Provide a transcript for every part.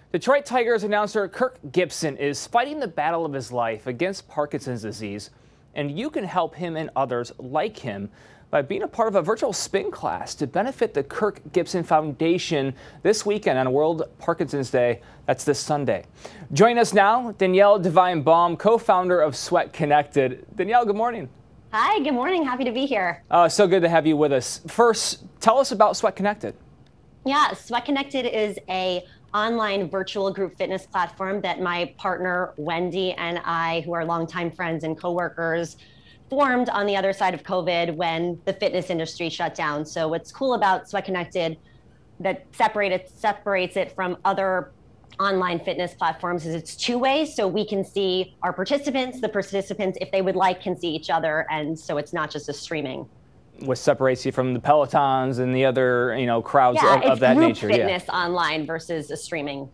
Detroit Tigers announcer Kirk Gibson is fighting the battle of his life against Parkinson's disease, and you can help him and others like him by being a part of a virtual spin class to benefit the Kirk Gibson Foundation this weekend on World Parkinson's Day. That's this Sunday. Joining us now, Danielle Devine-Baum, co-founder of Sweat Connected. Danielle, good morning. Hi, good morning. Happy to be here. So good to have you with us. First, tell us about Sweat Connected. Yeah, Sweat Connected is a online virtual group fitness platform that my partner Wendy and I, who are longtime friends and coworkers, formed on the other side of COVID when the fitness industry shut down. So what's cool about Sweat Connected that separates it from other online fitness platforms is it's two-way, so we can see our participants. The participants, if they would like, can see each other, and so it's not just a streaming. What separates you from the Pelotons and the other, crowds of that nature? Yeah, it's group fitness online versus a streaming.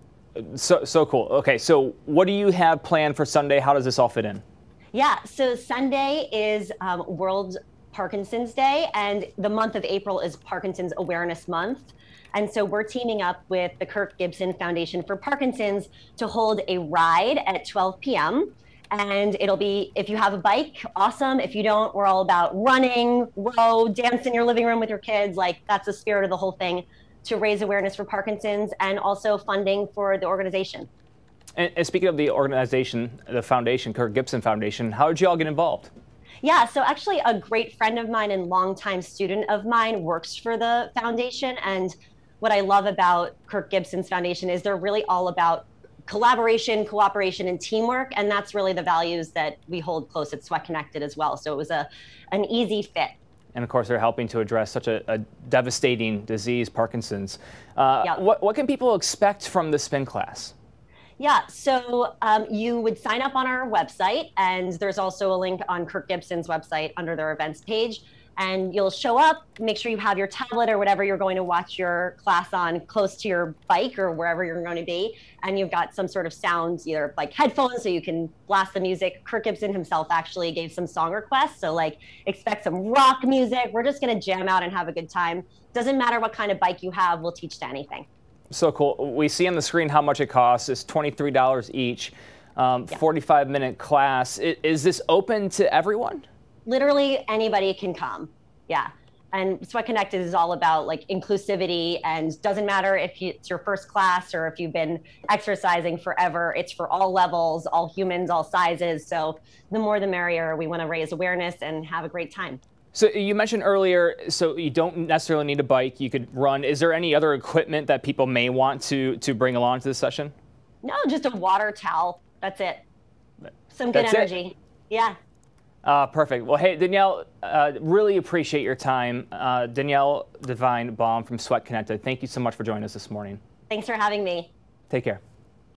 So cool. Okay, so what do you have planned for Sunday? How does this all fit in? Yeah, so Sunday is World Parkinson's Day, and the month of April is Parkinson's Awareness Month. And so we're teaming up with the Kirk Gibson Foundation for Parkinson's to hold a ride at 12 p.m. And it'll be, if you have a bike, awesome. If you don't, we're all about running, row, dance in your living room with your kids. Like, that's the spirit of the whole thing, to raise awareness for Parkinson's and also funding for the organization. And speaking of the organization, the foundation, Kirk Gibson Foundation, how did you all get involved? Yeah, so actually a great friend of mine and longtime student of mine works for the foundation. And what I love about Kirk Gibson's foundation is they're really all about collaboration, cooperation, and teamwork. And that's really the values that we hold close at Sweat Connected as well. So it was an easy fit. And of course, they're helping to address such a devastating disease, Parkinson's. Yeah. What can people expect from the spin class? Yeah, so you would sign up on our website, and there's also a link on Kirk Gibson's website under their events page. And you'll show up, make sure you have your tablet or whatever you're going to watch your class on close to your bike or wherever you're going to be. And you've got some sort of sound, either like headphones so you can blast the music. Kirk Gibson himself actually gave some song requests. So like expect some rock music. We're just going to jam out and have a good time. Doesn't matter what kind of bike you have, we'll teach to anything. So cool. We see on the screen how much it costs. It's $23 each, 45-minute class. Is this open to everyone? Literally anybody can come. Yeah. And Sweat Connected is all about like inclusivity, and doesn't matter if it's your first class or if you've been exercising forever. It's for all levels, all humans, all sizes. So the more the merrier. We want to raise awareness and have a great time. So you mentioned earlier, so you don't necessarily need a bike, you could run. Is there any other equipment that people may want to bring along to this session? No, just a water towel. That's it. Some good energy. Yeah. Perfect. Well, hey, Danielle, really appreciate your time. Danielle Devine-Baum from Sweat Connected, thank you so much for joining us this morning. Thanks for having me. Take care.